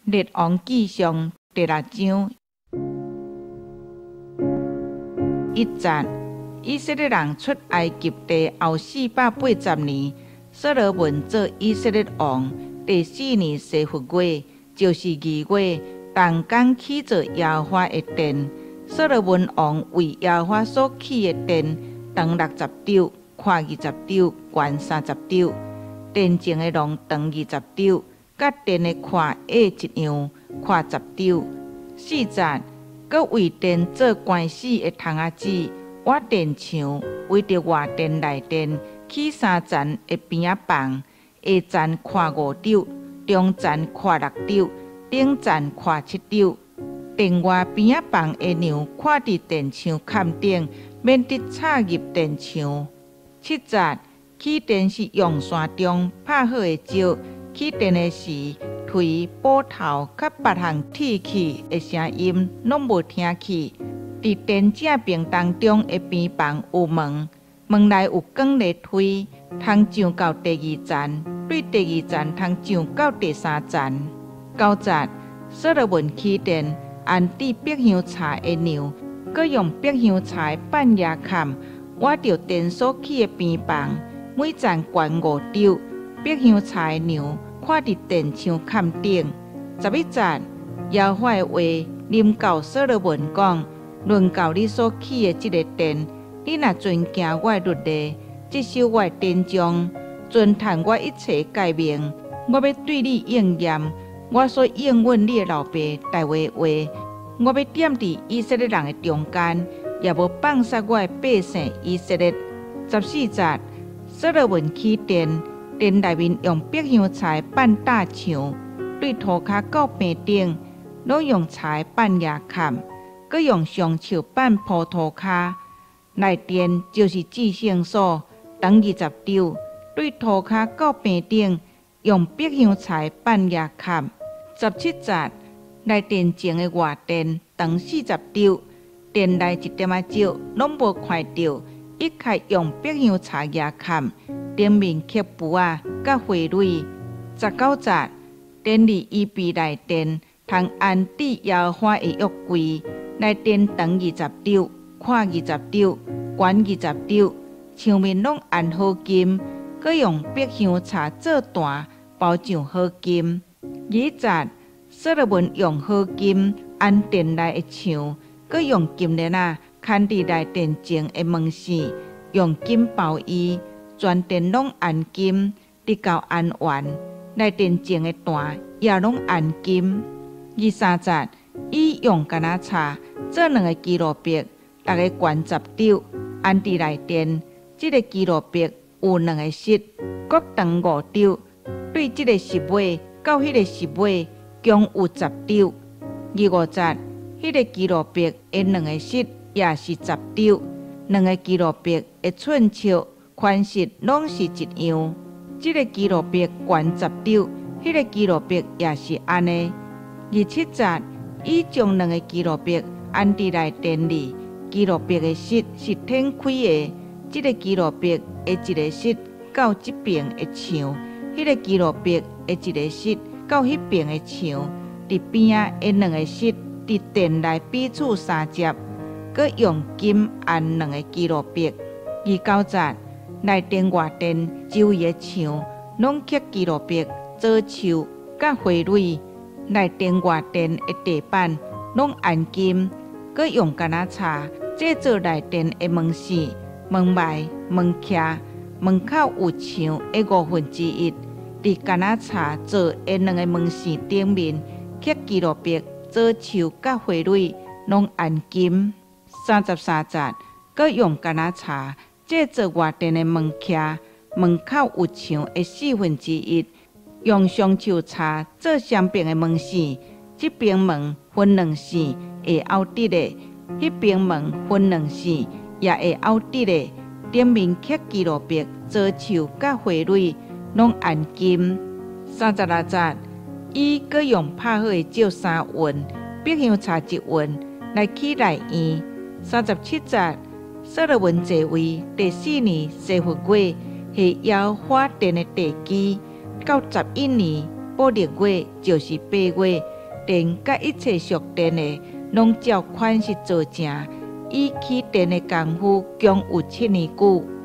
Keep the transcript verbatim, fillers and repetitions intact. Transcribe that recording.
列王纪上第六章一节，以色列人出埃及地后四百八十年，所罗门做以色列王第四年西弗月，就是二月，动工起造耶和华的殿。所罗门王为耶和华所起的殿，长六十肘，宽二十肘，悬三十肘。殿前的廊长二十肘，甲殿的宽矮一样，宽十肘。四节，搁为殿做关死的窗仔子，挖殿墙，为着外殿内殿起三层的边仔房，下层宽五肘，中层宽六肘，顶层宽七肘。殿外边仔房的梁看伫殿墙坎顶，免得插入殿墙。七节，起殿是用线中拍好的石，起殿的时，锤、斧头甲别项铁器的声音拢无听去。伫殿正边当中的边房有门，门内有广的推，通上到第二层，对第二层通上到第三层。九节，所罗门起殿，按制百香柴的梁，搁用百香柴半夜坎挖着殿所起的边房，每层悬五肘。百香柴梁看伫殿墙坎顶。十一节，耶和华的话临到所罗门讲：论到你所起的这个殿，你若遵行我的律例，接受我的典章，遵探我一切诫命，我要对你应验我所应允你的老爸大卫的话。我要踮伫以色列人的中间，也无放杀我的百姓以色列。十四节，所罗门起殿，殿内面用百香柴办大墙，对涂骹到边顶，拢用柴办野坎，搁用香树办铺涂骹。内殿就是至圣所，长二十肘，对涂骹到边顶，用百香柴办野坎。十七节，内殿前的外殿长四十肘，殿内一点仔石拢无看到，一概用百香柴野坎，顶面刻符啊，甲花蕊。十九节，殿里预备内殿，通安置耶和华的约柜。内殿长二十肘，宽二十肘，悬二十肘，墙面拢安好金，搁用百香柴做缎包上好金。二节，所罗门用好金安殿内的墙，搁用金链啊牵伫内殿前的门扇，用金包伊，全殿拢安金，直到安完。内殿前的缎也拢安金。二三节，伊用橄榄柴做两个基路伯，逐个悬十肘，安伫内殿。这个基路伯有两个膝，各长五肘，对这个膝尾到迄个膝尾共有十肘。二五节，迄个基路伯的两个膝也是十肘，两个基路伯的寸尺、宽实拢是一样。这个基路伯悬十肘，迄个基路伯也是安尼。二七节，伊将两个基路伯安伫内殿里，基路伯的膝是天开的，这个基路伯的一个膝到这边的墙，迄个基路伯的一个膝到迄边的墙。伫边仔的两个膝伫殿内彼此相接，搁用金安两个基路伯。二九节，内殿外殿周围的墙拢刻基路伯做树甲花蕊。内殿外殿的地板拢安金，搁用橄榄柴制作内殿的门扇、门楣、门徛。门口有墙的五分之一，伫橄榄柴做的两个门扇顶面刻基路伯做树甲花蕊，拢安金。三十三节，搁用橄榄柴制作外殿的门徛，门口有墙的四分之一，用香树柴做双边的门扇，这边门分两扇，下凹直的；迄边门分两扇，也下凹直的。顶面刻基路伯做树甲花蕊，拢安金。三十六节，伊搁用拍好的石三运，百香柴一运来起内院。三十七节，所罗门即位第四年西弗月，是耶和华殿的地基。到十一年布列月，就是八月， 电甲一切属电的，拢照款式做成。伊起电的功夫共有七年久。